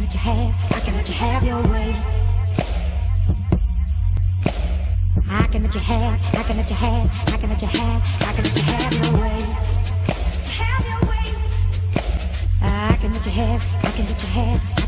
let you have, I can let you have your way. I can let you have, I can let you have, I can let you have, I can let you have your way. Have your way. I can let you have, I can let you have.